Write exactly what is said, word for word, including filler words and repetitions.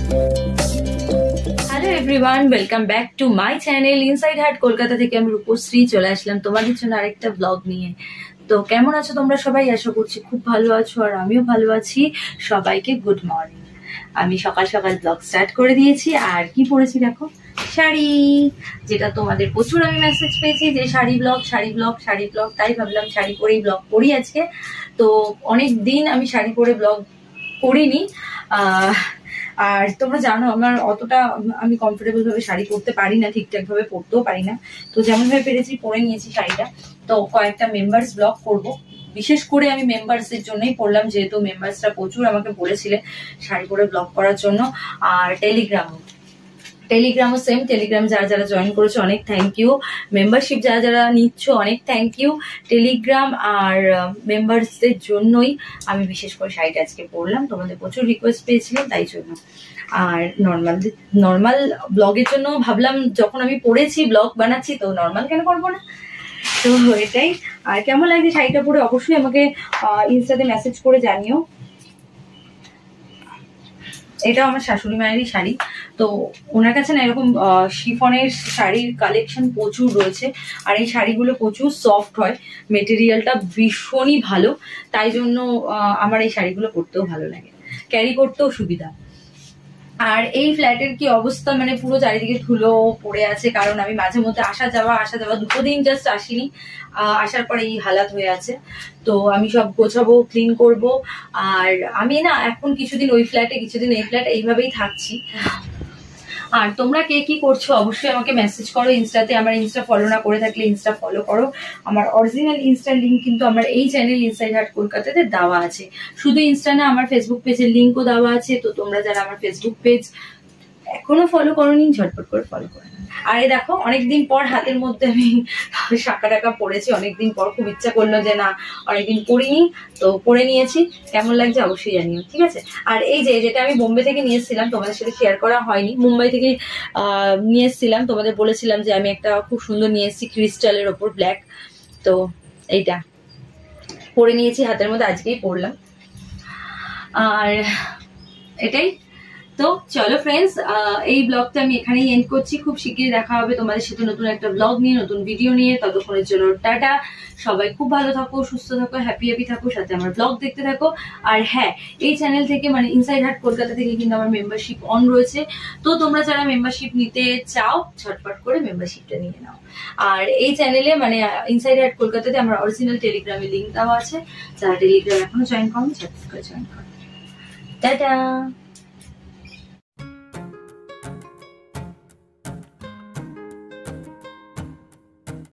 Hello everyone, welcome back to my channel inside heart Kolkata থেকে। আমি রূপশ্রী চলে আসলাম তোমাদের জন্য আরেকটা ব্লগ নিয়ে। তো কেমন আছো তোমরা সবাই? আশা করছি খুব ভালো আছো, আর আমিও ভালো আছি। সবাইকে গুড মর্নিং। আমি সকাল সকাল ব্লগ স্টার্ট করে দিয়েছি। আর কি পরেছি দেখো, শাড়ি, যেটা তোমাদের প্রচুর আমি মেসেজ পেয়েছি যে sari vlog sari vlog sari vlog তাই ভাবলাম শাড়ি পরেই ব্লগ করি আজকে। তো অনেক দিন আমি শাড়ি পরে ব্লগ করিনি। আহ আর তোমরা জানো আমার অতটা আমি কমফোর্টেবল ভাবে শাড়ি পরতে পারি না, ঠিকঠাক ভাবে পরতেও পারি না। তো যেমন ভাবে পেরেছি পরে নিয়েছি শাড়িটা। তো কয়েকটা মেম্বার্স ব্লগ করব, বিশেষ করে আমি মেম্বার্স এর জন্যই পড়লাম, যেহেতু মেম্বার্সরা প্রচুর আমাকে বলেছিলেন শাড়ি পরে ব্লগ করার জন্য। আর টেলিগ্রাম টেলিগ্রামও সেম, টেলিগ্রাম যারা যারা জয়েন করেছো অনেক থ্যাংক ইউ। মেম্বারশিপ যারা যারা নিচ্ছ অনেক থ্যাংক ইউ। টেলিগ্রাম আর মেম্বার্সদের জন্যই আমি বিশেষ করে শাড়িটা আজকে পরলাম, তোমাদের প্রচুর রিকোয়েস্ট পেয়েছিলাম তাই জন্য। আর নর্মাল নর্মাল ব্লগের জন্য ভাবলাম, যখন আমি পরেছি ব্লগ বানাচ্ছি তো নর্মাল কেন করবো না। তো এটাই। আর কেমন লাগছে শাড়িটা পরে অবশ্যই আমাকে ইনস্টাতে মেসেজ করে জানিও। এটা আমার শাশুড়ি মায়েরই শাড়ি। তো ওনার কাছে না এরকম শিফনের শাড়ির কালেকশন প্রচুর রয়েছে, আর এই শাড়িগুলো প্রচুর সফট হয়, মেটেরিয়ালটা ভীষণই ভালো, তাই জন্য আমার এই শাড়িগুলো পরতেও ভালো লাগে, ক্যারি করতেও সুবিধা। আর এই ফ্ল্যাটের কি অবস্থা, মানে পুরো চারিদিকে ধুলো পড়ে আছে, কারণ আমি মাঝে মধ্যে আসা যাওয়া আসা যাওয়া দুটো দিন জাস্ট আসিনি, আসার পরে এই হালাত হয়ে আছে। তো আমি সব গোছাবো, ক্লিন করব। আর আমি না এখন কিছুদিন ওই ফ্ল্যাটে কিছুদিন এই ফ্ল্যাট এইভাবেই থাকছি। আর তোমরা কে কি করছো অবশ্যই আমাকে মেসেজ করো ইনস্টাতে। আমার ইনস্টা ফলো না করে থাকলে ইনস্টা ফলো করো। আমার অরিজিনাল ইনস্টার লিঙ্ক কিন্তু আমার এই চ্যানেল ইনসাইড হার্ট কলকাতাতে দেওয়া আছে। শুধু ইনস্টা না, আমার ফেসবুক পেজের লিঙ্কও দেওয়া আছে। তো তোমরা যারা আমার ফেসবুক পেজ এখনো ফলো করোনি ঝটপট করে ফলো করে। আর এই দেখো অনেকদিন পর হাতের মধ্যে আমি শাঁখা টাকা পরেছি, অনেকদিন পর খুব ইচ্ছা করলো যে না অনেকদিন পরিনি, তো পরে নিয়েছি। কেমন লাগছে অবশ্যই জানিও, ঠিক আছে? আর এই যে যেটা আমি বোম্বে থেকে নিয়ে এসেছিলাম, তোমাদের সাথে শেয়ার করা হয়নি, মুম্বাই থেকে আহ নিয়ে এসেছিলাম, তোমাদের বলেছিলাম যে আমি একটা খুব সুন্দর নিয়ে এসেছি ক্রিস্টালের ওপর ব্ল্যাক। তো এইটা পরে নিয়েছি হাতের মধ্যে, আজকেই পরলাম। আর এটাই তো। চলো ফ্রেন্ডস, এই ব্লগটা আমি এখানেই এন্ড করছি। খুব শিগগিরই দেখা হবে তোমাদের সাথে নতুন একটা ব্লগ নিয়ে, নতুন ভিডিও নিয়ে। ততক্ষণের জন্য টাটা। সবাই খুব ভালো থাকো, সুস্থ থাকো, হ্যাপি হ্যাপি থাকো, সাথে আমার ব্লগ দেখতে থাকো। আর হ্যাঁ, এই চ্যানেল থেকে মানে ইনসাইড হার্ট কলকাতা থেকে কিন্তু আমার মেম্বারশিপ অন রয়েছে। তো তোমরা যারা মেম্বারশিপ নিতে চাও ঝটপট করে মেম্বারশিপটা নিয়ে নাও। আর এই চ্যানেলে মানে ইনসাইড হার্ট কলকাতাতে আমার অরিজিনাল টেলিগ্রামের লিঙ্ক দেওয়া আছে, যারা টেলিগ্রাম এখনো জয়েন করো ঝটপট করে জয়েন করো। টাটা।